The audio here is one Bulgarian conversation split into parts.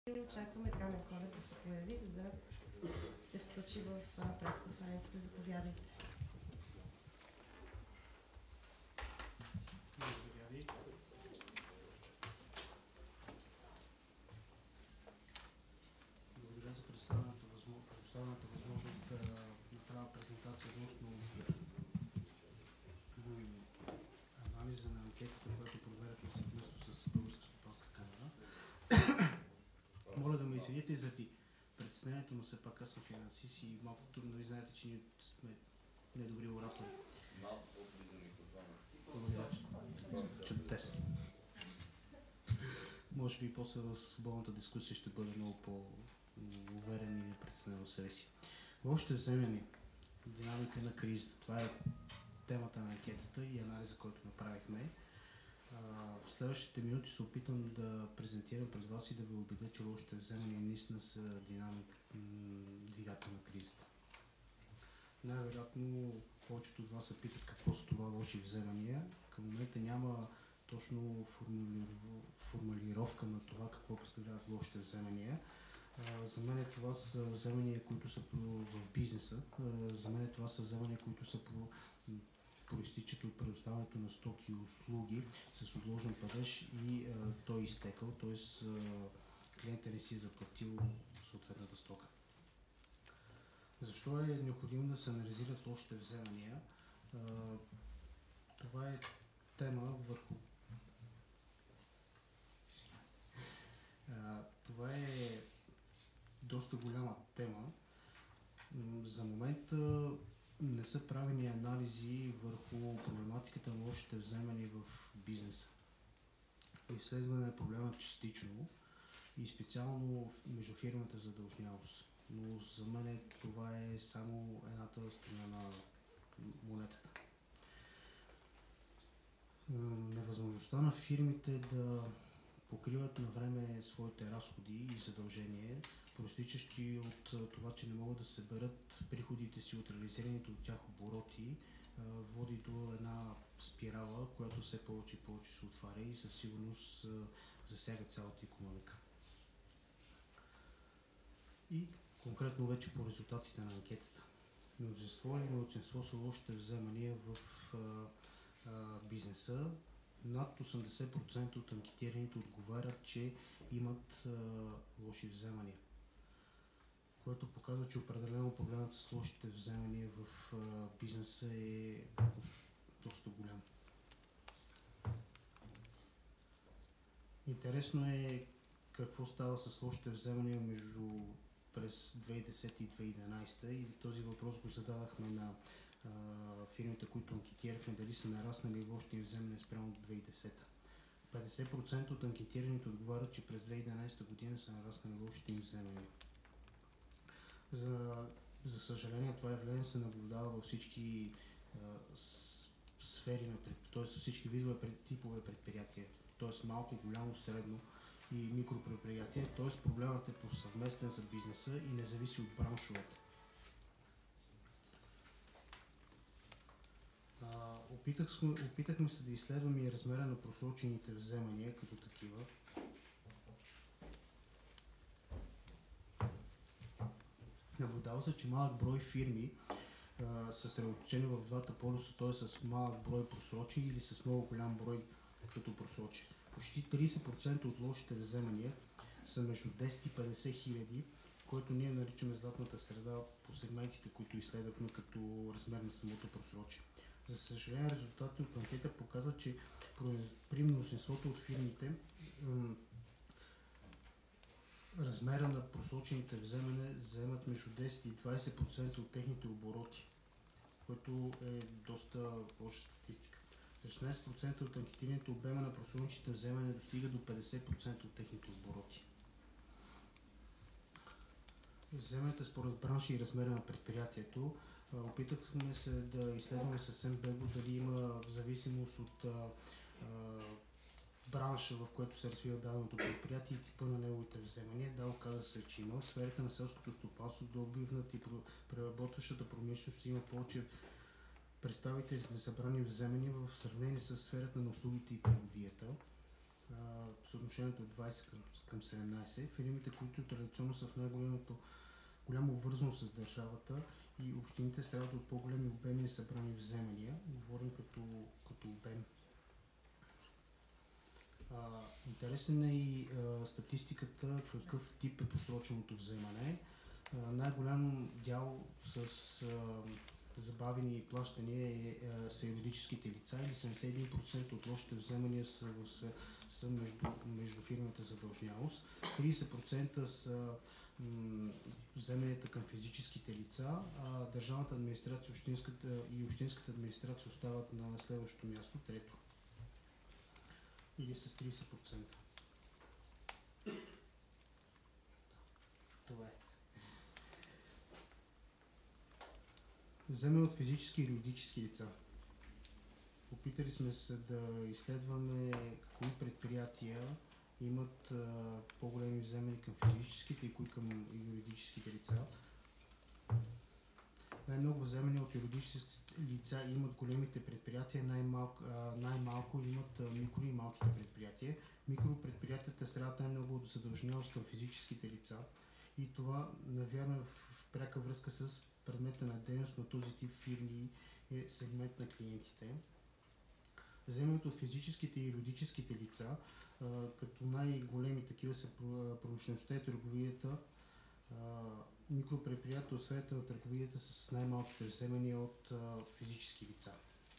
Очакваме Камен Колев да се появи, за да се включи в пресконференцията. Заповядайте. Благодаря ви. Благодаря за предоставената възможност да направя презентация относно анализа на анкетата, която проверяхме съвместно с Българска стопанска камера. Моля да ме извините заради притеснението, но все пак аз съм финансист и малко трудно. Ви знаете, че ние сме недобри оратори. Малко по-близо микрофона. Благодаря. Чудесно. Може би после в свободната дискусия ще бъде много по-уверен и непритеснен в себе си. Лошите вземани, динамика на кризата. Това е темата на анкетата и анализа, който направихме. В следващите минути се опитам да презентирам пред вас и да ви убедя, че лошите вземания наистина са двигател на кризата. Най-вероятно повечето от вас се питат какво са това лоши вземания. Към момента няма точно формулировка на това какво представляват лошите вземания. За мен това са вземания, които са в бизнеса. За мен това са вземания, които са проистичат от предоставянето на стоки и услуги с отложен падеж и той е изтекал, т.е. клиентът не си е заплатил съответната стока. Защо е необходимо да се анализират лошите вземания? Това е тема върху... Това е доста голяма тема. За момента не са правени анализи върху проблематиката на лошите вземания в бизнеса. Изследване на проблема частично и специално между фирмата задлъжнялост. Но за мен това е само едната страна на монетата. Невъзможността на фирмите да покриват на време своите разходи и задължения, произтичащи от това, че не могат да съберат приходите си от реализираните от тях обороти, води до една спирала, която все повече и повече се отваря и със сигурност засяга цялата икономика. И конкретно вече по резултатите на анкетата. Мнозинство или малцинство са лошите вземания в бизнеса. Над 80% от анкетираните отговарят, че имат лоши вземания, което показва, че определено проблемът с лошите вземания в бизнеса е доста голям. Интересно е какво става с лошите вземания през 2010 и 2011 и този въпрос го задавахме на фирмите, които анкетирахме, дали са нараснали лошите вземания спрямо 2010. 50% от анкетираните отговарят, че през 2011 година са нараснали лошите им вземания. За съжаление, това явление се наблюдава във всички сфери, т.е. всички видове типове предприятия, т.е. малко, голямо, средно и микропредприятия, т.е. проблемът е повсеместен за бизнеса и не зависи от браншовете. Опитахме се да изследваме и размера на просрочените вземания като такива. Наблюдава се, че малък брой фирми са съсредоточени в двата полюса, т.е. с малък брой просрочени или с много голям брой като просрочени. Почти 30% от лошите вземания са между 10 и 50 хиляди, който ние наричаме златната среда по сегментите, които изследвахме като размер на самото просрочие. За съжаление, резултатите от анкета показват, че при мнозинството от фирмите размера на просрочените вземания заемат между 10 и 20% от техните обороти, което е доста лоша статистика. За 16% от анкетираните обема на просрочените вземания достига до 50% от техните обороти. Вземанията според бранша и размера на предприятието. Опитахме се да изследваме съвсем бегло дали има зависимост от бранша, в който се развива даденото предприятие и типа на неговите вземания. Да, оказа се, че има. В сферата на селското стопанство, добивната и преработващата промишленост има повече представители с несъбрани вземания в сравнение с сферата на услугите и търговията. съотношението е 20 към 17. Фирмите, които традиционно са в голямо вързано с държавата и общините страдат от по-големи обеми събрани вземания. Говорим като обем. Интересен е и статистиката какъв тип е просроченото вземане. Най-голям дял с забавени плащания са юридическите лица или 71% от лошите вземания са между фирмата задължнялост. 30% са вземанията към физическите лица, а държавната администрация и общинската администрация остават на следващото място, трето. Или с 30%. Това е. Вземане от физически и юридически лица. Опитали сме се да изследваме кои предприятия имат по-големи вземания към физическите и кои към юридическите лица. Най-много вземания от юридическите лица имат големите предприятия, най-малко имат микро и малките предприятия. Микропредприятията страдат най-много от задлъжнялост към физическите лица и това навярно е в пряка връзка с предмета на дейност на този тип фирми е сегмент на клиентите. Вземането от физическите и юридическите лица, като най-големи такива са промишлеността и търговията, микропредприятия от сферата на търговията с най-малките вземания от физически лица.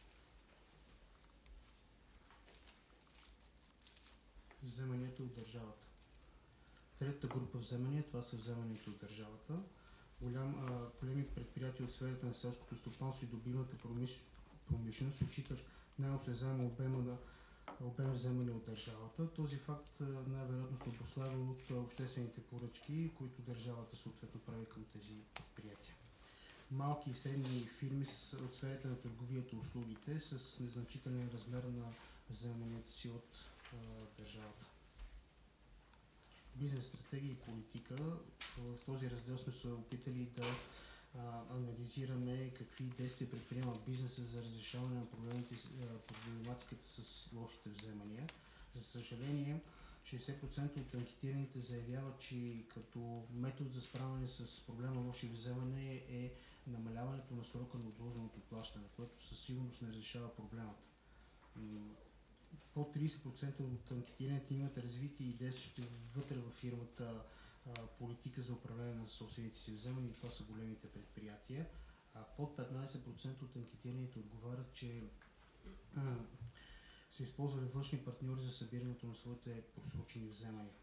Вземанията от държавата. Третата група вземания, това са вземанията от държавата. Големи предприятия от сферата на селското стопанство и добивната промишленост отчитат най-осезаемо обем вземания от държавата. Този факт най-вероятно се обуславя от обществените поръчки, които държавата съответно прави към тези предприятия. Малки и средни фирми от сферата на търговията и услугите с незначителен размер на вземанията си от държавата. Бизнес стратегия и политика. В този раздел сме се опитали да анализираме какви действия предприема бизнеса за разрешаване на проблематиката с лошите вземания. За съжаление, 60% от анкетираните заявяват, че като метод за справяне с проблема лоши вземания е намаляването на срока на отложеното плащане, което със сигурност не разрешава проблемата. Под 30% от анкетираните имат развити и действащи вътре във фирмата политика за управление на собствените си вземания и това са големите предприятия. А под 15% от анкетираните отговарят, че са използвали външни партньори за събирането на своите просрочени вземания.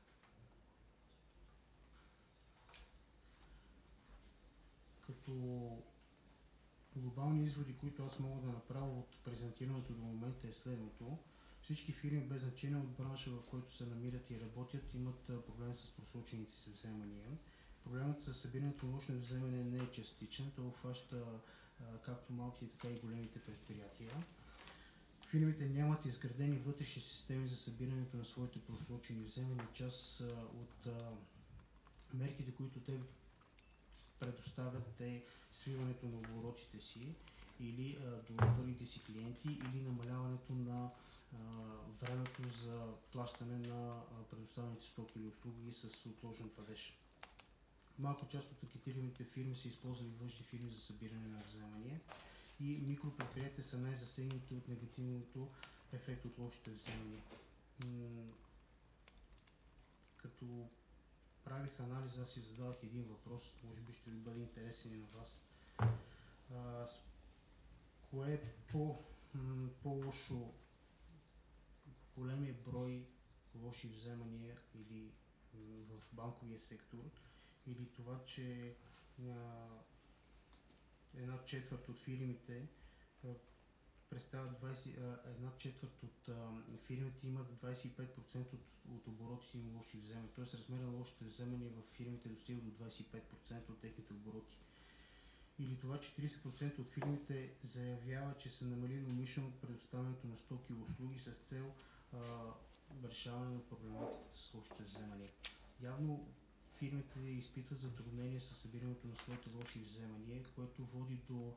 Като глобални изводи, които аз мога да направя от презентирането до момента е следното. Всички фирми, без значение от бранша, в който се намират и работят, имат проблем с просрочените си вземания. Проблемът с събирането на лоши вземания не е частичен, то обхваща както малки, така и големите предприятия. Фирмите нямат изградени вътрешни системи за събирането на своите просрочени вземания. Част от мерките, които те предоставят е свиването на оборотите си или доверените си клиенти или намаляването на времето за плащане на предоставените стоки или услуги с отложен падеж. Малко част от анкетираните фирми са използвали външни фирми за събиране на вземания и микропредприятия са най-засегнати от негативното ефект от лошите вземания. Като правих анализ, аз си задавах един въпрос, може би ще ви бъде интересен и на вас. Кое е по-лошо? Големия брой лоши вземания или в банковия сектор, или това, че една четвърт от фирмите представят една четвърт от фирмите имат 25% от оборотите им лоши вземания. Т.е. размера на лошите вземания в фирмите достига до 25% от техните обороти. Или това, че 30% от фирмите заявяват, че са намалили умишлено предоставянето на стоки и услуги с цел решаване на проблематиката с лошите вземания. Явно фирмите изпитват затруднения с събирането на своите лоши вземания, което води до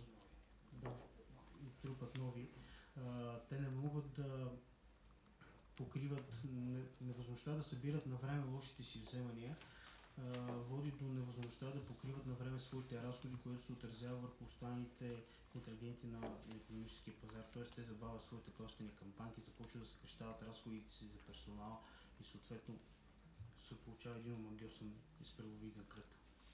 трупат нови. Те не могат да покриват невъзможността да събират на време лошите си вземания, води до невъзможността да покриват на време своите разходи, което се отразява върху останалите контрагенти на икономическия пазар. Т.е. те забавят своите плащания към банки, започват да съкращават разходите си за персонал и съответно се получава един омагьосан изпреловиден кръг.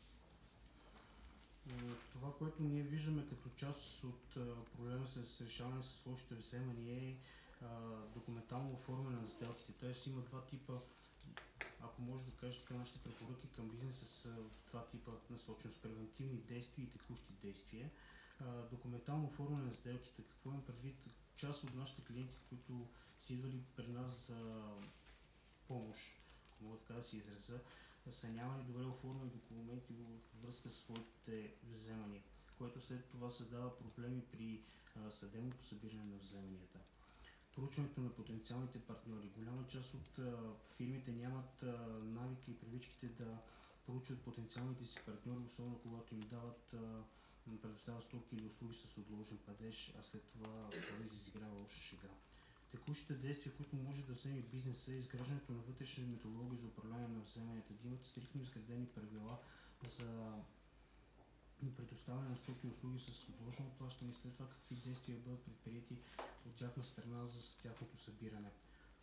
Това, което ние виждаме като част от проблема с решаване с лошите вземания е документално оформяне на сделките. Т.е. има два типа, ако може да кажа така, нашите препоръки към бизнеса са два типа насоченост: превентивни действия и текущи действия. Документално оформяне на сделките. Какво имам предвид? Част от нашите клиенти, които са идвали при нас за помощ, ако мога така да си изразя, са нямали добре оформени документи във връзка с своите вземания, което след това създава проблеми при съдебното събиране на вземанията. Проучването на потенциалните партньори. Голяма част от фирмите нямат навика и привичките да проучват потенциалните си партньори, особено когато им предоставят стоки или услуги с отложен падеж, а след това изиграва лоша шега. Текущите действия, които може да вземе бизнеса, е изграждането на вътрешни методологии за управление на вземанията, да имат стриктно изградени правила за предоставяне на стоки и услуги с отложено плащане и след това какви действия бъдат предприяти от тяхна страна за тяхното събиране.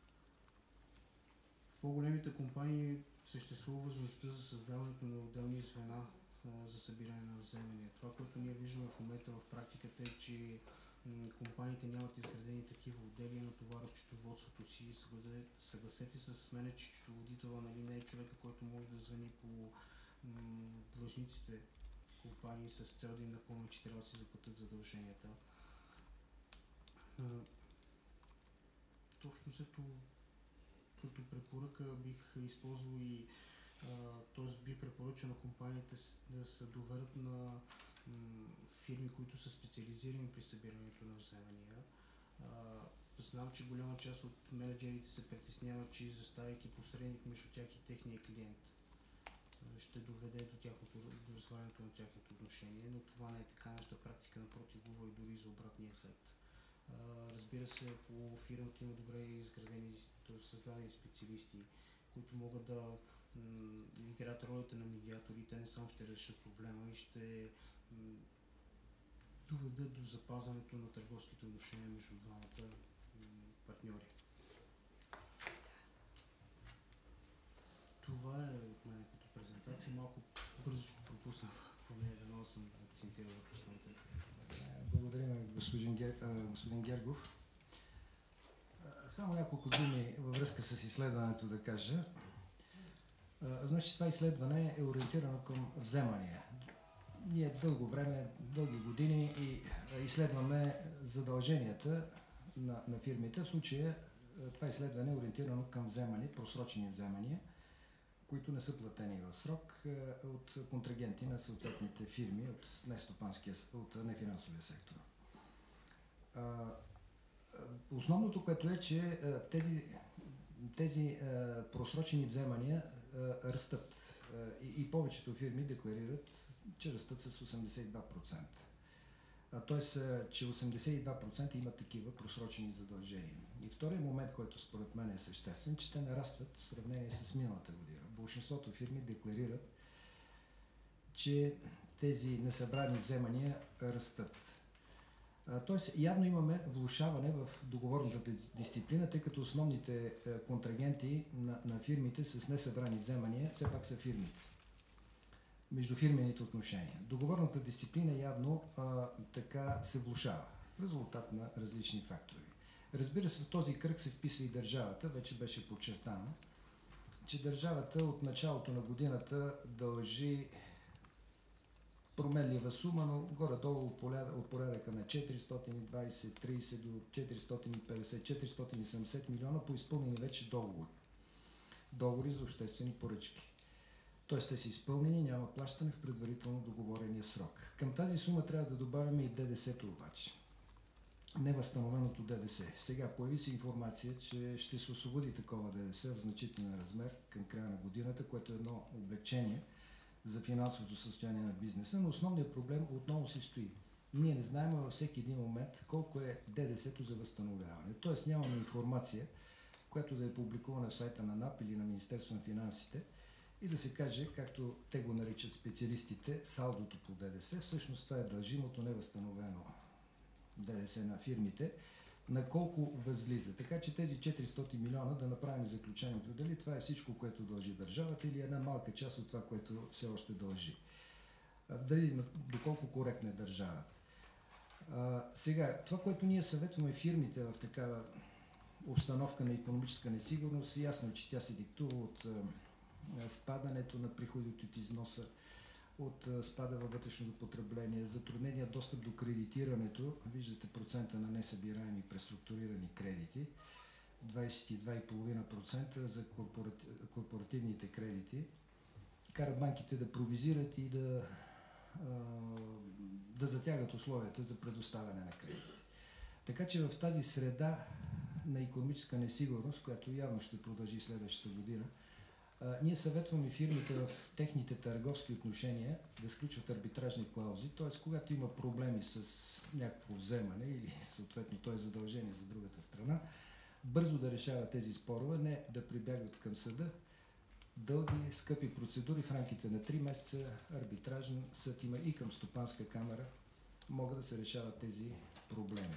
В по-големите компании съществува възможността за създаването на отделни звена за събиране на вземания. Това, което ние виждаме в момента в практиката е, че компаниите нямат изградени такива отдели, натоварват счетоводството си. Съгласете се с мен, че счетоводителът не е човека, който може да звъни по длъжниците компании с цел да им напомня, че трябва да си заплатят задълженията. Точно след като препоръка бих използвал и т.е. би препоръчал на компаниите да се доверят на фирми, които са специализирани при събирането на вземания. Знам, че голяма част от менеджерите се притесняват, че заставяйки посредник между тях и техния клиент ще доведе до развалянето на тяхното отношение, но това не е така. Нашата практика напротив говори дори за обратния ефект. Разбира се, по фирмата има добре изградени, създадени специалисти, които могат да играят ролята на медиатори. Те не само ще решат проблема и ще доведат до запазването на търговските отношения между двамата партньори. Това е от мен като презентация. Малко бързо ще пропусна, поне едно съм акцентирал върху основните. Благодарим, господин Гергов. Само няколко думи във връзка с изследването да кажа. Значи това изследване е ориентирано към вземания. Ние дълги години изследваме задълженията на фирмите. В случая това изследване е ориентирано към вземания, просрочени вземания, които не са платени в срок от контрагенти на съответните фирми от нефинансовия сектор. Основното, което е, че тези просрочени вземания растат и повечето фирми декларират, че растат с 82%. Тоест, че 82% имат такива просрочени задължения. И вторият момент, който според мен е съществен, че те нарастват в сравнение с миналата година. Большинството фирми декларират, че тези несъбрани вземания растат. Тоест, явно имаме влошаване в договорната дисциплина, тъй като основните контрагенти на фирмите с несъбрани вземания все пак са фирмите. Междуфирмените отношения. Договорната дисциплина явно така се влошава в резултат на различни фактори. Разбира се, в този кръг се вписва и държавата. Вече беше подчертано, че държавата от началото на годината дължи променлива сума, но горе-долу от порядъка на 420-30 до 450-470 милиона по изпълнени вече договори за обществени поръчки. Тоест те са изпълнени, няма плащане в предварително договорения срок. Към тази сума трябва да добавим и ДДС-то обаче. Невъзстановеното ДДС. Сега появи се информация, че ще се освободи такова ДДС в значителен размер към края на годината, което е едно облекчение за финансовото състояние на бизнеса, но основният проблем отново се стои. Ние не знаем във всеки един момент колко е ДДС-то за възстановяване. Тоест нямаме информация която да е публикувана в сайта на НАП или на Министерство на финансите и да се каже, както те го наричат специалистите, салдото по ДДС. Всъщност това е дължимото невъзстановено ДДС на фирмите, на колко възлиза. Така че тези 400 милиона да направим заключението дали това е всичко, което дължи държавата или една малка част от това, което все още дължи. Дали, доколко коректна е държавата. Сега, това, което ние съветваме фирмите в такава обстановка на икономическа несигурност, ясно е, че тя се диктува от спадането на приходите от износа, от спада във вътрешното потребление, затруднения достъп до кредитирането. Виждате процента на несъбираеми преструктурирани кредити, 22,5% за корпоративните кредити. Карат банките да провизират и да затягат условията за предоставяне на кредити. Така че в тази среда на икономическа несигурност, която явно ще продължи следващата година, ние съветваме фирмите в техните търговски отношения да сключват арбитражни клаузи, т.е. когато има проблеми с някакво вземане или съответно то е задължение за другата страна, бързо да решават тези спорове, не да прибягват към съда. Дълги, скъпи процедури в рамките на 3 месеца, арбитражен съд има и към стопанска камара, могат да се решават тези проблеми.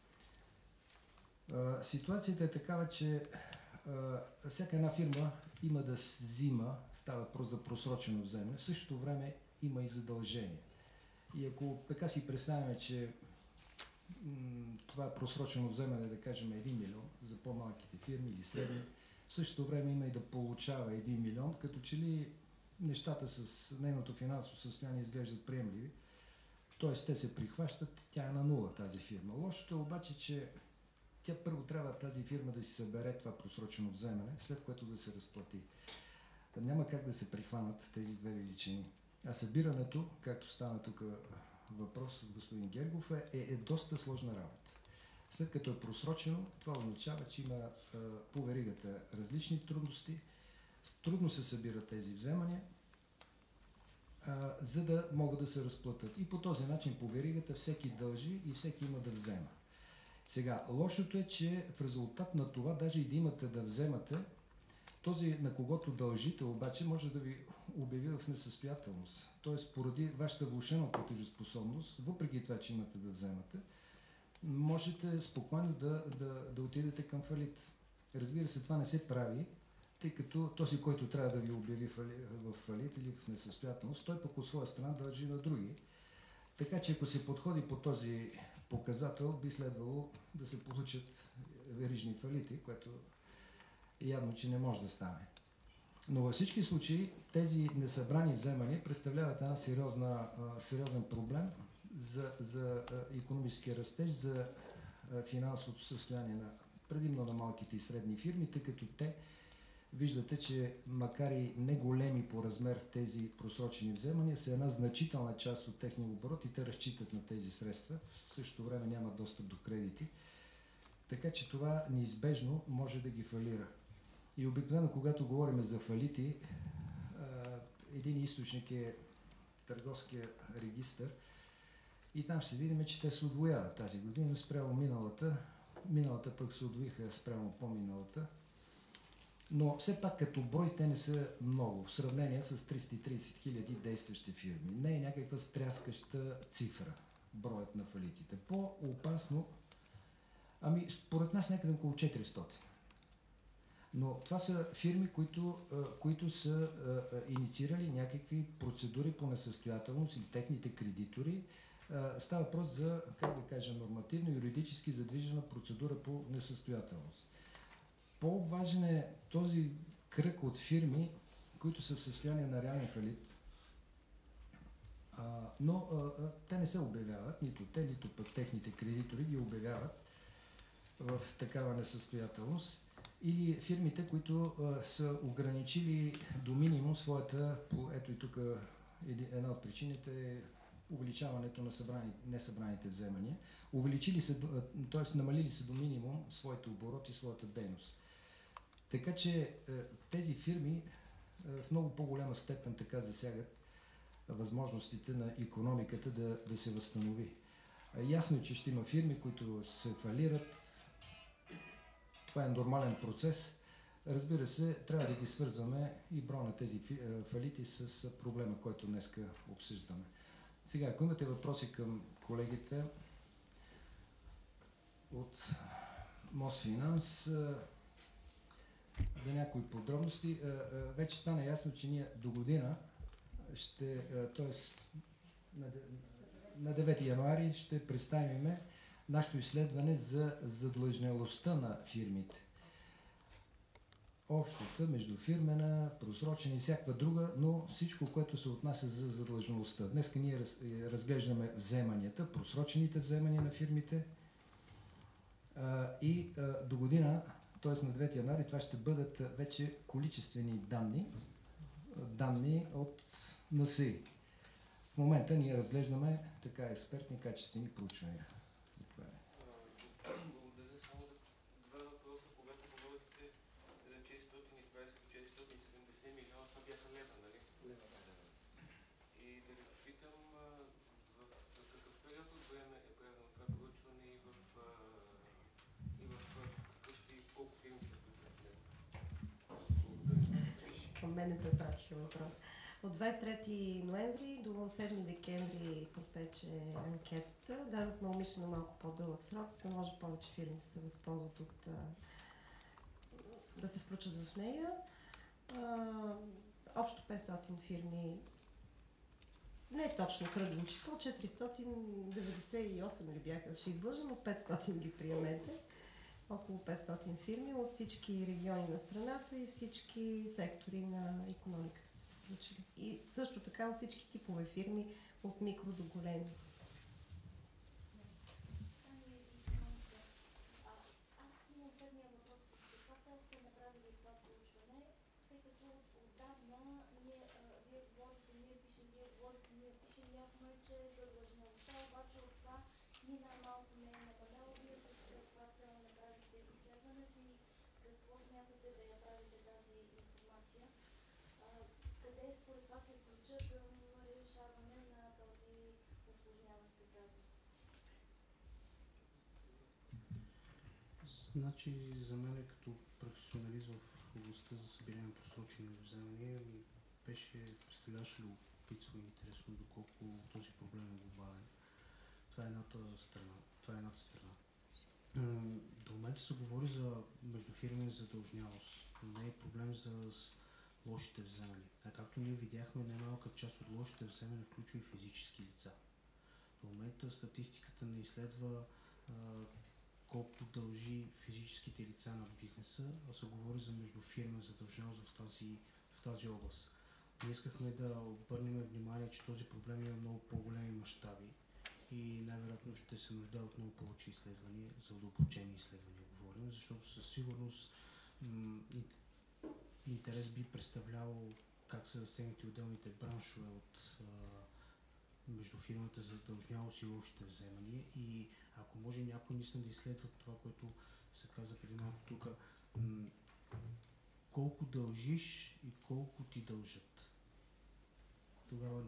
Ситуацията е такава, че всяка една фирма има да взима, става въпрос за просрочено вземане, в същото време има и задължение. И ако така си представяме, че това просрочено вземане, да кажем 1 милион за по-малките фирми или средни, в същото време има и да получава 1 милион, като че ли нещата с нейното финансово състояние изглеждат приемливи, т.е. те се прихващат, тя е на нула тази фирма. Лошото е обаче, че тя първо трябва тази фирма да си събере това просрочено вземане, след което да се разплати. Няма как да се прихванат тези две величини. А събирането, както стана тук въпрос от господин Гергов, е доста сложна работа. След като е просрочено, това означава, че има по веригата различни трудности, трудно се събират тези вземания, за да могат да се разплатят. И по този начин по веригата всеки дължи и всеки има да взема. Сега, лошото е, че в резултат на това, даже и да имате да вземате, този, на когото дължите, обаче може да ви обяви в несъстоятелност. Тоест, поради вашата влошена платежоспособност, въпреки това, че имате да вземате, можете спокойно да отидете към фалит. Разбира се, това не се прави, тъй като този, който трябва да ви обяви в фалит или в несъстоятелност, той пък от своя страна дължи на други. Така че ако се подходи по този показател, би следвало да се получат верижни фалити, което явно, че не може да стане. Но във всички случаи тези несъбрани вземания представляват една сериозен проблем за икономическия растеж, за финансовото състояние предимно на малките и средни фирми, тъй като те виждате, че макар и не големи по размер тези просрочени вземания, са една значителна част от техния оборот и те разчитат на тези средства. В същото време нямат достъп до кредити. Така че това неизбежно може да ги фалира. И обикновено, когато говорим за фалити, един източник е търговския регистър и там ще видим, че те се удвояват тази година спрямо миналата. Миналата пък се удвоиха спрямо по-миналата. Но все пак като брой те не са много, в сравнение с 330 хиляди действащи фирми. Не е някаква стряскаща цифра, броят на фалитите. По-опасно, според нас някъде около 400. Но това са фирми, които са инициирали някакви процедури по несъстоятелност или техните кредитори. Става въпрос за, как да кажа, нормативно, юридически задвижена процедура по несъстоятелност. По-важен е този кръг от фирми, които са в състояние на реален фалит, но те не се обявяват, нито те, нито пък техните кредитори ги обявяват в такава несъстоятелност, или фирмите, които са ограничили до минимум своята, ето и тук една от причините е увеличаването на несъбраните вземания, т.е. намалили се до минимум своите обороти и своята дейност. Така че тези фирми в много по-голяма степен така засягат възможностите на икономиката да се възстанови. Ясно е, че ще има фирми, които се фалират. Това е нормален процес. Разбира се, трябва да ги свързваме и броя на тези фалити с проблема, който днеска обсъждаме. Сега, ако имате въпроси към колегите от Мосфинанс за някои подробности, вече стана ясно, че ние до година т.е. на 9 януари ще представим нашето изследване за задлъжнялостта на фирмите. Общата, междуфирмена, просрочена и всякаква друга, но всичко, което се отнася за задлъжнялостта. Днеска ние разглеждаме вземанията, просрочените вземания на фирмите и до година, т.е. на 9 януари, това ще бъдат вече количествени данни от НСИ. В момента ние разглеждаме така експертни, качествени проучвания. Благодаря. Само два въпроса. Когато говорите за 420-470 милиона, това бяха лева, нали? Лева. И да ви попитам в какъв период от време е правилно това проучване и в колко фирми са представени? Към мен да пратиха въпрос. От 23 ноември до 7 декември протече анкетата. Дадохме умишлено малко по-дълъг срок, за да може повече фирми да се възползват от да се включат в нея. Общо 500 фирми, не точно кръгло число, 498 ли бяха, ще излъжа, но 500 ги приемете. Около 500 фирми от всички региони на страната и всички сектори на икономиката. И също така от всички типове фирми, от микро до големи. Аз имам следния въпрос. С каква цел сте направили това проучване, тъй като отдавна вие говорите, ние пишем, ясно е, че задлъжнялостта, обаче от това ни най-малко не е нападало. Вие с каква цел направите изследването и какво смятате да я правите тази информация? Къде според вас се ключа към решаване на този усложняващ се казус? Значи, за мен като професионалист в областта за събиране на просрочени вземания представляваше любопитство и интересно доколко този проблем е глобален. Това е едната страна. До момента се говори за междуфирмена задължнялост, но не е проблем за лошите вземания. А както ние видяхме, немалка част от лошите вземания включва и физически лица. До момента статистиката не изследва колко дължи физическите лица на бизнеса, а се говори за междуфирмена задължнялост в тази област. Ние искахме да обърнем внимание, че този проблем има много по-големи мащаби и най-вероятно ще се нуждае от много повече изследвания, задълбочени изследвания говорим, защото със сигурност интерес би представлявал как са засегнати отделните браншове от междуфирмената задължнялост и лошите вземания и ако може някой наистина да изследва това, което се каза преди малко тук, колко дължиш и колко ти дължат. Тогава...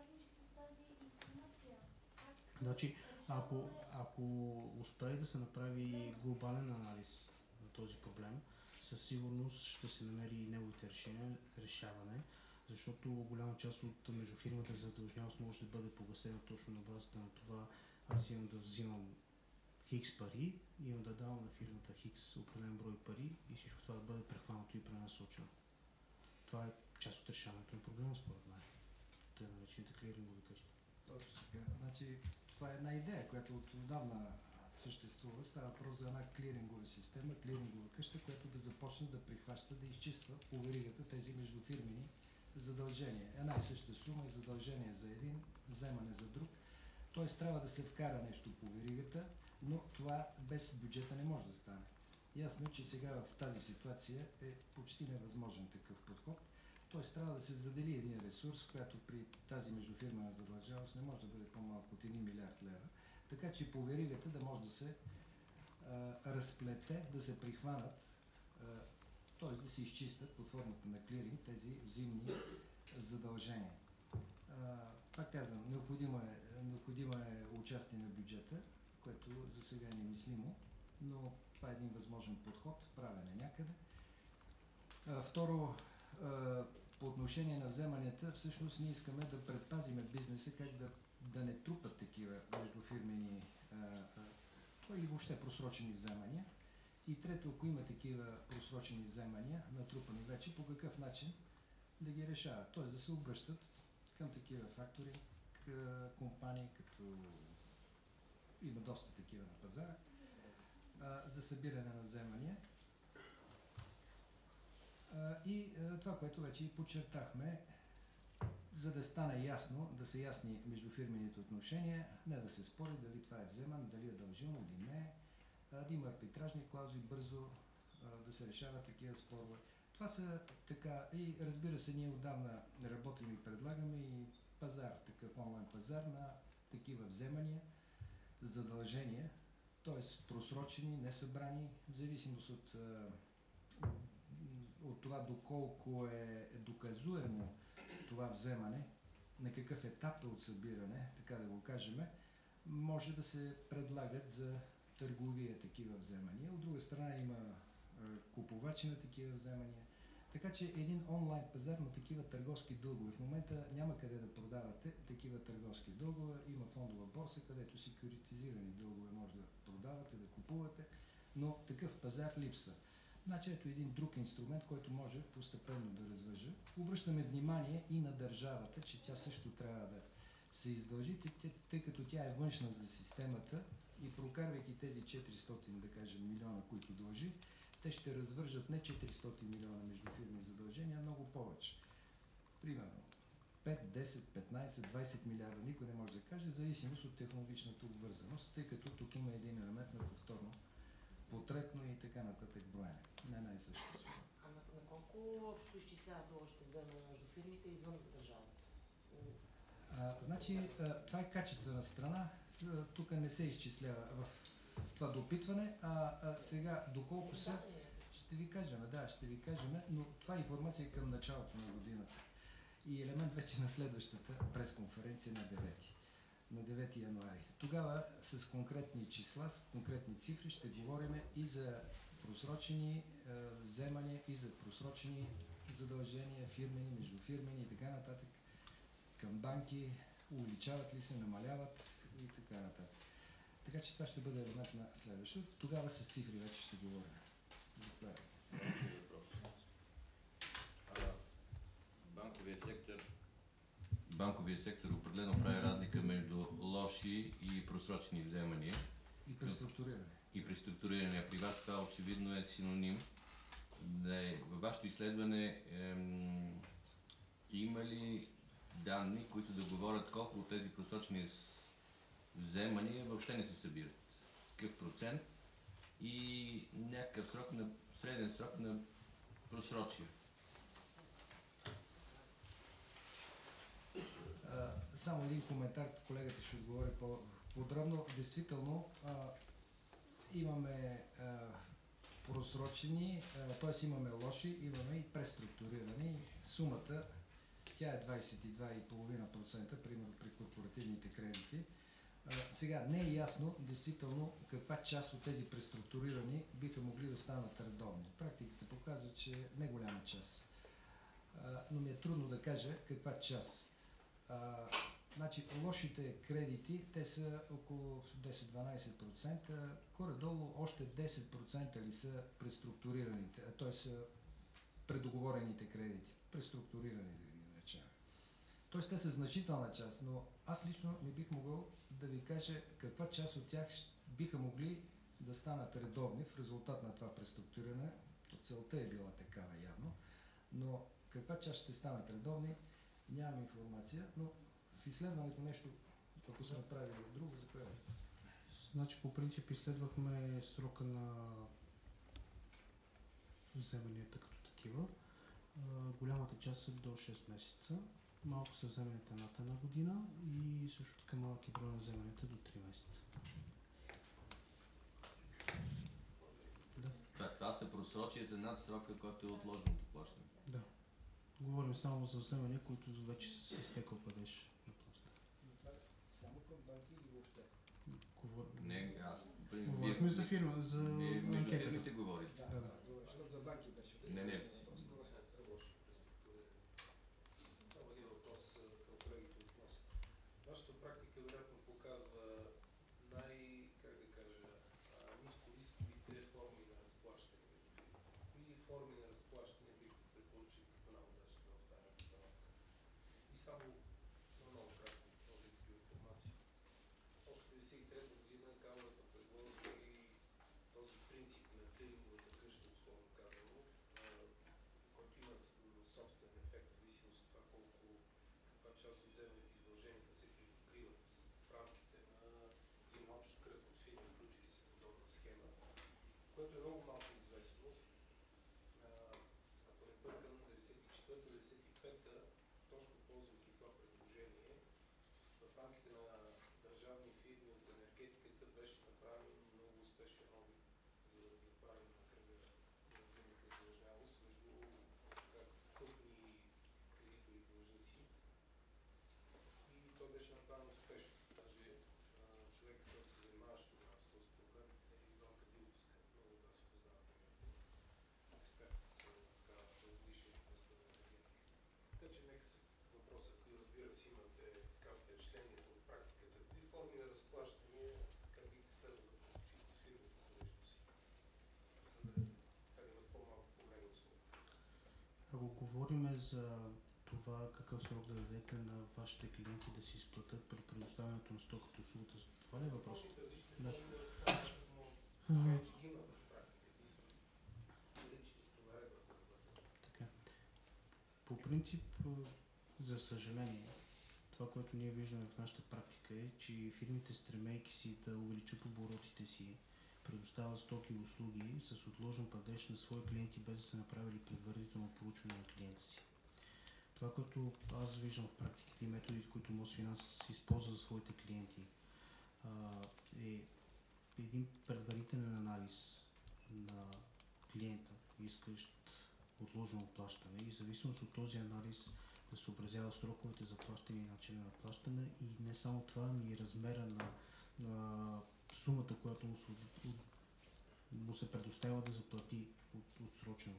Значи, ако успее да се направи глобален анализ на този проблем, със сигурност ще се намери и неговите решаване, защото голяма част от междуфирмената задължнялост може да бъде погасена точно на базата на това. Аз имам да взимам хикс пари, имам да давам на фирмата хикс определен брой пари и всичко това да бъде прехванато и пренасочено. Това е част от решаването на проблема, според мен. Те наречените клирингови къщи. Точно така. Значи, това е една идея, която отдавна съществува. Става въпрос за една клирингова система, клирингова къща, която да започне да прихваща, да изчиства по веригата тези междуфирмени задължения. Една и съща сума и задължение за един, вземане за друг. Тоест трябва да се вкара нещо по веригата, но това без бюджета не може да стане. Ясно, че сега в тази ситуация е почти невъзможен такъв подход. Тоест трябва да се задели един ресурс, който при тази междуфирмена задължалост не може да бъде по-малко от 1 милиард лева. Така че по веригата да може да се разплете, да се прихванат, т.е. да се изчистят под формата на клиринг тези взаимни задължения. Пак казвам, необходимо е участие на бюджета, което за сега е немислимо, но Това е един възможен подход, правен е някъде. Второ, по отношение на вземанията, всъщност ние искаме да предпазиме бизнеса, как да не трупат такива междуфирмени или въобще просрочени вземания. И трето, ако има такива просрочени вземания, натрупани вече, по какъв начин да ги решават. Т.е. да се обръщат към такива фактори, компании, като има доста такива на пазара, за събиране на вземания. И това, което вече и подчертахме, за да стане ясно, да са ясни междуфирмените отношения, не да се спори дали това е вземан, дали е дължимо или не, да има арбитражни клаузи, бързо да се решават такива спорове. Това са така и разбира се, ние отдавна работим и предлагаме и пазар, такъв онлайн пазар на такива вземания, задължения, т.е. просрочени, несъбрани, в зависимост от това доколко е доказуемо това вземане, на какъв етап е от събиране, така да го кажем, може да се предлагат за търговия такива вземания. От друга страна има купувачи на такива вземания. Така че един онлайн пазар на такива търговски дългове. В момента няма къде да продавате такива търговски дългове. Има фондова борса, където секюритизирани дългове може да продавате, да купувате, но такъв пазар липсва. Значи ето един друг инструмент, който може постепенно да развържа. Обръщаме внимание и на държавата, че тя също трябва да се издължи, тъй като тя е външна за системата и прокарвайки тези 400, да кажем, милиона, които дължи, те ще развържат не 400 милиона междуфирми задължения, а много повече. Примерно 5, 10, 15, 20 милиарда, никой не може да каже, в зависимост от технологичната обвързаност, тъй като тук има един елемент на повторно, потретно и така нататък броене. Не най-съща сума. А на колко общо изчисляват лошите вземания между фирмите извън държавата? Значи, това е качествена страна. Тук не се изчислява в това допитване, сега доколко са, ще ви кажем, но това е информация към началото на годината. И елемент вече на следващата пресконференция на 9 януари. Тогава с конкретни числа, с конкретни цифри ще говорим и за просрочени вземания, и за просрочени задължения, фирмени, междуфирмени и така нататък, към банки, увеличават ли се, намаляват и така нататък. Така че това ще бъде елемент на следващото. Тогава с цифри вече ще говорим. Банковия сектор определено прави разлика между лоши и просрочени вземания. И преструктуриране. И преструктуриране. При вас това очевидно е синоним. Във вашето изследване има ли данни, които да говорят колко от тези просрочени вземания въобще не се събират? Какъв процент и някакъв срок среден срок на просрочие? Само един коментар, колегата ще отговори по-подробно. Действително имаме просрочени, т.е. имаме лоши, имаме и преструктурирани. Сумата, тя е 22,5%, примерно при корпоративните кредити. Сега не е ясно действително каква част от тези преструктурирани биха могли да станат редовни. Практиката показва, че не голяма част. Но ми е трудно да кажа каква част. Значи лошите кредити, те са около 10-12%, горе-долу още 10% ли са преструктурираните, т.е. са предоговорените кредити, преструктурирани да ги наречем. Т.е. те са значителна част, но аз лично не бих могъл да ви кажа каква част от тях биха могли да станат редовни в резултат на това преструктуриране. Целта е била такава явно, но каква част ще станат редовни, нямам информация, но в изследването нещо, ако са направили друго, заповядайте. Значи по принцип изследвахме срока на вземанията като такива. Голямата част са до 6 месеца. Малко са вземанията над една година и също така малки брой на вземанията до 3 месеца. Да. Това са просрочията над срока, който е отложеното плащане. Да. Говорим само за вземания, които вече са изтекал падеж на плащане. Само към банки или въобще? Не, аз Говорихме за фирма, за Вие между анкетата. фирмите говорите. Да, да. Защото за банки беше. Не. За лоши преструктуриране. Само един въпрос към колегите от МОСТ. Вашата практика вероятно показва как да кажа, нискорисковите форми на разплащане между фирми. Кои форми на разплащане бихте препоръчали като най-удачни в тази обстановка? И само много кратко, може би информация. Още 1993 година Камерата предложи този принцип на клиринговата къща, условно казано, който има собствен ефект, в зависимост от това каква част от вземаните и задълженията се припокриват в рамките на един общ кръг от фирми, включили се в подобна схема, което е много малко известно. Ако не бъркам, 94-95-та, точно ползвайки това предложение, в рамките на държавни фирми от енергетиката беше направен много успешен опит за затваряне на кръга на взаимната задлъжнялост между крупни кредитори и длъжници. И то беше направено успешно. Даже човек, който се занимаваше тогава с този проблем, е Иван Кадиловска. Много от вас се познават, примерно. Експерт в дългогодишни областта на енергетика. Така че нека се въпроса, ако разбира се имате така впечатление от практиката, кои форми на разплащане как бихте следвало да предпочитат фирмите помежду си, за да имат по-малко проблеми с това. Ако говорим за това какъв срок да дадете на вашите клиенти да си изплатят при предоставянето на стоката услугата, това ли е въпрос? Различни Да. форми на разплащане, но вече ги има в практиката и са налични в наредбата на вътре. Така. По принцип, за съжаление, това, което ние виждаме в нашата практика е, че фирмите, стремейки си да увеличат оборотите си, предоставят стоки и услуги с отложен падеж на свои клиенти, без да са направили предварително проучване на клиента си. Това, което аз виждам в практиките и методите, които Мосфинанс използва за своите клиенти, е един предварителен анализ на клиента, искащ отложено плащане, и в зависимост от този анализ да съобразява сроковете за плащане и начина на плащане, и не само това, но и размера на сумата, която му се предоставя да заплати отсрочено.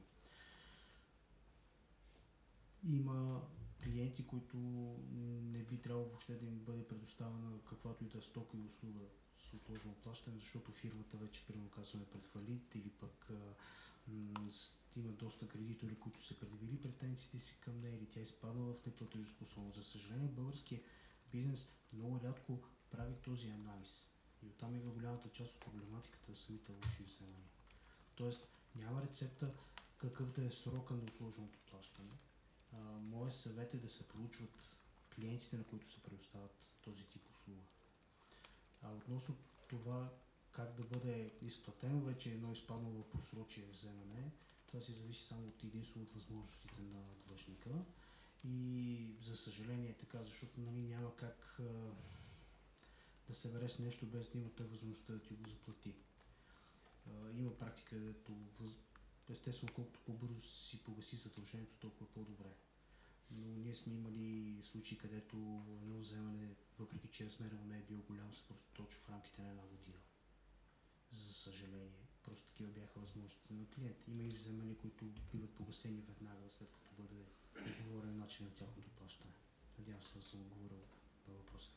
Има клиенти, които не би трябвало въобще да им бъде предоставена каквато и да е стока и услуга с отложено плащане, защото фирмата вече, примерно казваме, пред фалит, или пък има доста кредитори, които са предявили претенциите си към нея, или тя изпадна в неплатежоспособност. За съжаление, българският бизнес много рядко прави този анализ. И оттам е голямата част от проблематиката за самите лоши вземания. Тоест, няма рецепта какъв да е срока на отложеното плащане. Моят съвет е да се проучват клиентите, на които се предоставят този тип услуга. Относно това как да бъде изплатено вече едно изпаднало в просрочие вземане, това си зависи само от единствено от възможностите на длъжника. И за съжаление е така, защото няма как да се бере с нещо без да има той възможността да ти го заплати. Има практика, където естествено колкото по-бързо си погаси задължението, толкова по-добре. Но ние сме имали случаи, където едно вземане, въпреки че размерът му не е бил голям, се просто точи в рамките на една година. За съжаление, просто такива бяха възможностите на клиента. Има и вземания, които биват погасени веднага, след като бъде договорен начин на тяхното плащане. Надявам се да съм отговорил на въпроса.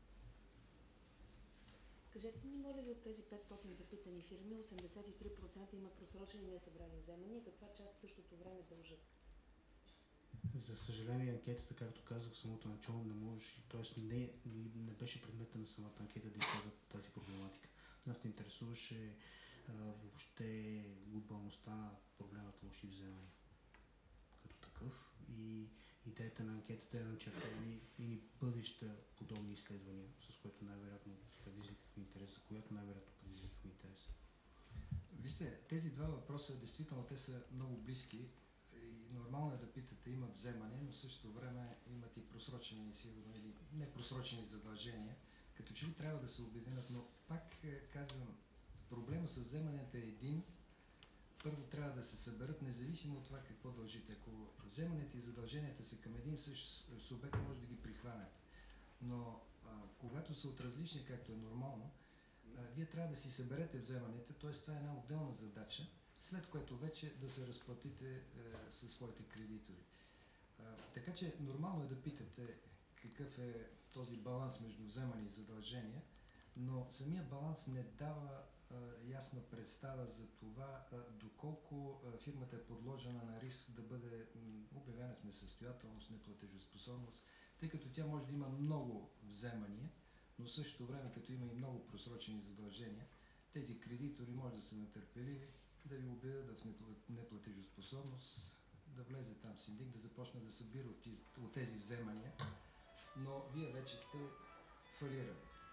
Кажете ни, моля ви, от тези 500 запитани фирми, 83% имат просрочени и несъбрани вземания. Каква част в същото време дължат? За съжаление, анкетата, както казах в самото начало, не можеше, т.е. не беше предмета на самата анкета да изказва тази проблематика. Нас не интересуваше въобще глобалността на проблемата лоши вземания като такъв, и идеята на анкетата е да начертава и бъдеща подобни изследвания, с което най-вероятно предизвикахме интерес, за която най-вероятно предизвикахме интерес. Вижте, тези два въпроса, действително те са много близки и нормално е да питате, имат вземане, но в същото време имат и просрочени, сигурно, или непросрочени задължения, като че ли трябва да се обединят, но пак казвам, проблема с вземанията е един. Първо трябва да се съберат, независимо от това какво дължите. Ако вземанията и задълженията са към един същ субект, може да ги прихванете. Но когато са от различни, както е нормално, вие трябва да си съберете вземанията, т.е. това е една отделна задача, след което вече да се разплатите със своите кредитори. Така че нормално е да питате какъв е този баланс между вземане и задължения, но самия баланс не дава ясна представа за това доколко фирмата е подложена на риск да бъде обявена в несъстоятелност, неплатежоспособност, тъй като тя може да има много вземания, но в същото време, като има и много просрочени задължения, тези кредитори може да са нетърпеливи, да ви обявят в неплатежоспособност, да влезе там синдик, да започне да събира от тези вземания, но вие вече сте фалирали.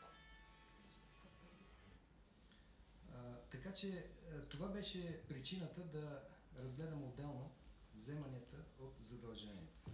Така че това беше причината да разгледам отделно вземанията от задълженията.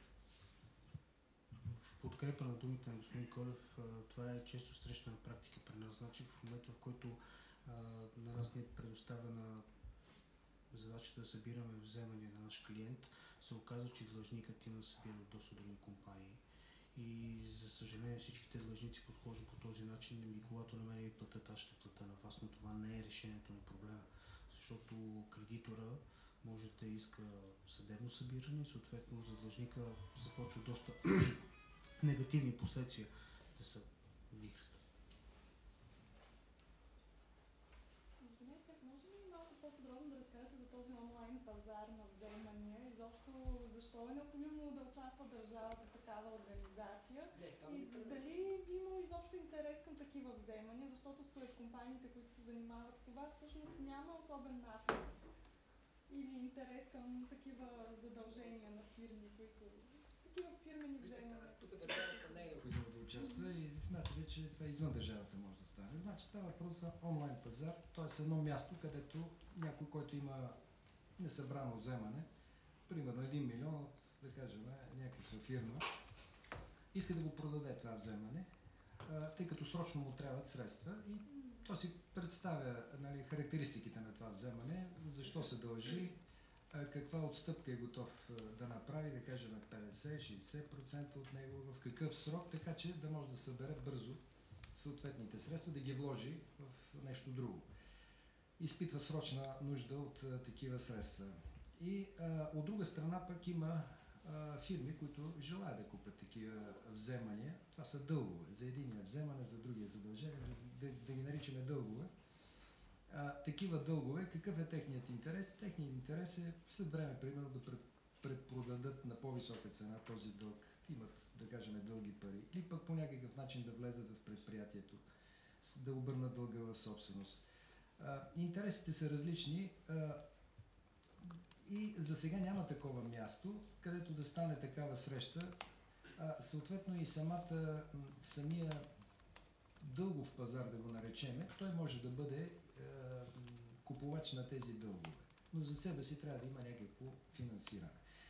В подкрепа на думите на господин Колев, това е често срещана практика при нас. Значи в момента, в който на нас ни е предоставена задачата да събираме вземания на наш клиент, се оказва, че длъжникът има да събира от доста други компании. И за съжаление всичките длъжници подхождат по този начин и когато на мен ми платят, аз ще платя на вас, но това не е решението на проблема. Защото кредитора може да иска съдебно събиране и съответно за длъжника започва доста негативни последствия да са в играта. Извинете, може ли малко по-подробно да разкажете за този онлайн пазар на вземания? Изобщо защо е необходимо да участва държавата в такава организация? И дали има изобщо интерес към такива вземания, защото според компаниите, които се занимават с това, всъщност няма особен натиск или интерес към такива задължения на фирми, които такива фирмени вземания. Тук държавата не е необходимо да участва и смятате, че това извън държавата може да стане. Значи става въпрос за онлайн пазар, т.е. едно място, където някой, който има несъбрано вземане, примерно 1 милион от, да кажем, някаква фирма, иска да го продаде това вземане, тъй като срочно му трябват средства и то си представя, нали, характеристиките на това вземане, защо се дължи, каква отстъпка е готов да направи, да кажем 50-60% от него, в какъв срок, така че да може да събере бързо съответните средства, да ги вложи в нещо друго. Изпитва срочна нужда от такива средства. И от друга страна пък има фирми, които желаят да купят такива вземания. Това са дългове. За единия вземане, за другия задължение, да ги наричаме дългове. Такива дългове, какъв е техният интерес? Техният интерес е след време, примерно, да препродадат на по-висока цена този дълг. Имат, да кажем, дълги пари. Или пък по някакъв начин да влезат в предприятието, да обърнат дълга в собственост. Интересите са различни и за сега няма такова място, където да стане такава среща. Съответно и самия дългов пазар, да го наречеме, той може да бъде купувач на тези дългове. Но за себе си трябва да има някакво финансиране.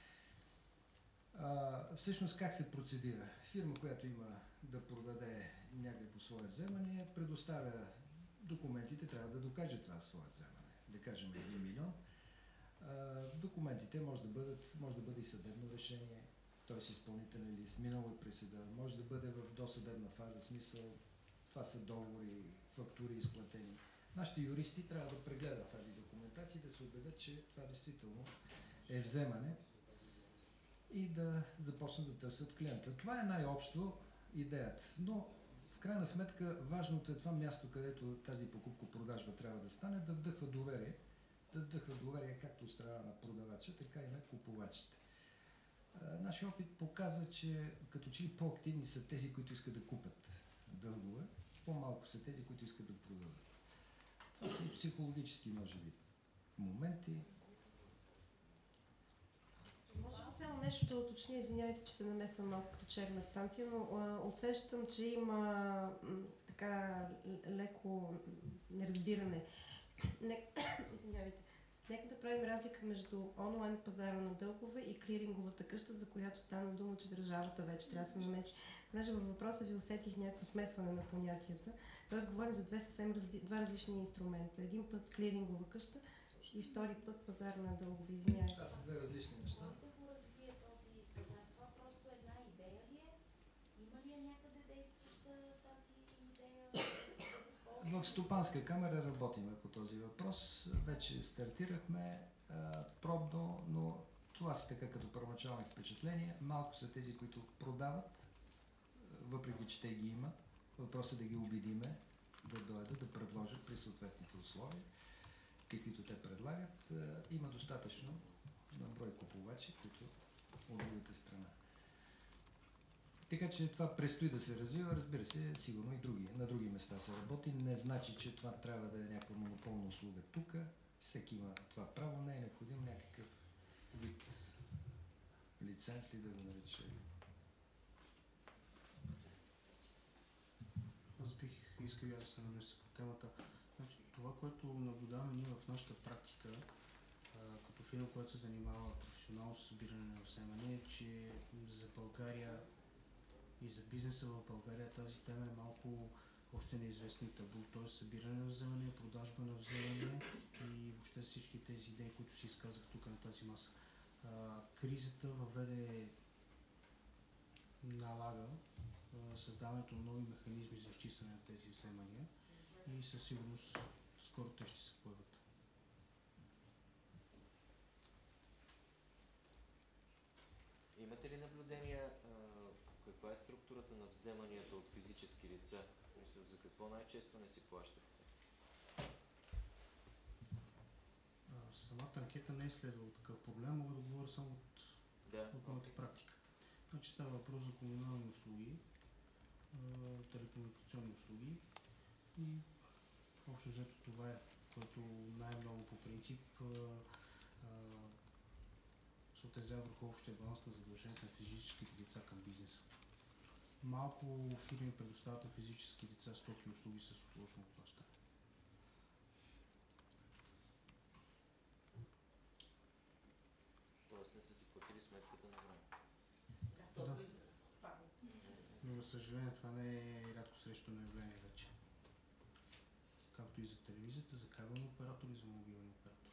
Всъщност как се процедира? Фирма, която има да продаде някакво свое вземане, предоставя документите, трябва да докаже това свое вземане. Да кажем 1 милион. Документите може да бъде и съдебно решение, т.е. изпълнителен лист, минало и присъда, може да бъде в досъдебна фаза, смисъл това са договори, фактури изплатени. Нашите юристи трябва да прегледат тази документация и да се убедят, че това действително е вземане и да започнат да търсят клиента. Това е най-общо идеята. Но в крайна сметка важното е това място, където тази покупко-продажба трябва да стане, да вдъхва доверие. Да вдъхва доверие както от страна на продавача, така и на купувачите. Нашия опит показва, че като че ли по-активни са тези, които искат да купят дългове, по-малко са тези, които искат да продадат. Това са психологически, може би, моменти. Може би само нещо да уточня, извинявайте, че се намесвам малко като черна станция, но усещам, че има така леко неразбиране. Извинявайте. Нека да правим разлика между онлайн пазара на дългове и клиринговата къща, за която стана дума, че държавата вече трябва да се намеси. Понеже във въпроса ви усетих някакво смесване на понятията. Тоест говорим за два различни инструмента. Един път клирингова къща и втори път пазар на дългове. Извинявайте. Това са две различни неща. Колко го развие този пазар? Това просто една идея ли е? Има ли някъде действаща тази идея? В Стопанска камера работиме по този въпрос. Вече стартирахме пробно, но това си така като първоначални впечатления. Малко са тези, които продават, въпреки че те ги имат. Въпросът е да ги убедиме да дойдат, да предложат при съответните условия, каквито те предлагат. Има достатъчно на брой купувачи, които от другата страна. Така че това предстои да се развива, разбира се, сигурно и на други места се работи. Не значи, че това трябва да е някаква монополна услуга тук. Всеки има това право, не е необходим някакъв вид лиценз ли да го нарича. Аз бих искал да се намеся по темата. Значи, това, което наблюдаваме ние в нашата практика, като фирма, която се занимава професионално с събиране на вземания, е, че за България и за бизнеса в България тази тема е малко още неизвестни табу, т.е. събиране на вземания, продажба на вземания и въобще всички тези идеи, които си изказах тук на тази маса. Кризата налага създаването на нови механизми за изчистване на тези вземания и със сигурност скоро те ще се появят. Имате ли наблюдения каква е структурата на вземанията от физически лица? За какво най-често не си плащате? Самата анкета не е следвала такъв проблем, мога да говоря само от моята практика. Значи става въпрос за комунални услуги, телекомуникационни услуги и общо взето това е, което най-много по принцип се отразява върху общия баланс на задълженията на физическите лица към бизнеса. Малко фирми предоставят на физически лица стоки и услуги с отложено плащане. Тоест не са си платили сметката на време. Да. Но за съжаление това не е рядко срещано явление вече. Както и за телевизията, за кабелни оператори и за мобилни оператори.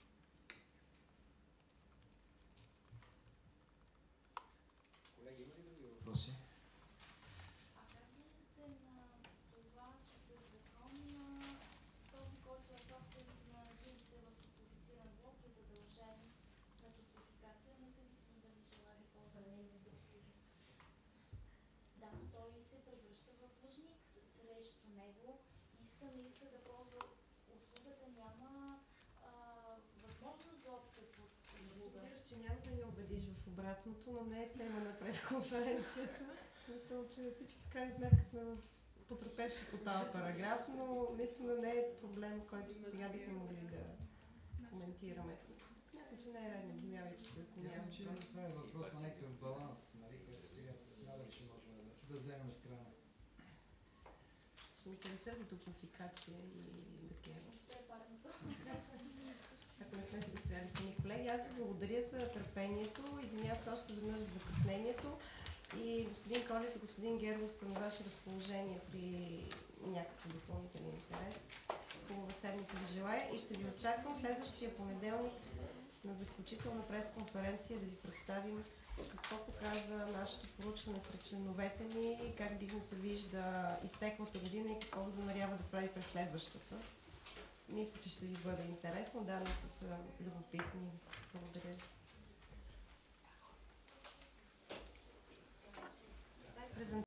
Колеги, има ли други въпроси? А как гледате на това, че със закон този, който е собственик на жилище в топлофициран блок, е задължен на топлофикация, независимо дали желае да ползва нейните услуги? Да, но той се превръща в длъжник срещу него, иска, не иска да ползва услугата, няма възможност за отказ от услуга. Разбираш, че няма да ни убедиш в обратното, но не е тема на пресконференцията. В смисъл, че всички в крайна сметка сме потрепевши по този параграф, но наистина не е проблем, който сега бихме могли да коментираме. Смятам, че не е редно, извинявай, че ако няма. Това е въпрос на някакъв баланс, нали, който сега надали ще можем да вземем страна. Ще ми се разсърди топлофикация и такива. Ако не сме си го спряли сами. Колеги, аз ви благодаря за търпението, извинявам се още веднъж за закъснението и господин Колев и господин Герлов са на ваше разположение при някакъв допълнителен интерес. Хубава седмица ви желая и ще ви очаквам следващия понеделник на заключителна пресконференция да ви представим какво показва нашето проучване сред членовете ни, как бизнеса вижда изтеклата година и какво възнамерява да прави през следващата. Мисля, че ще ви бъде интересно. Данните са любопитни. Благодаря ви.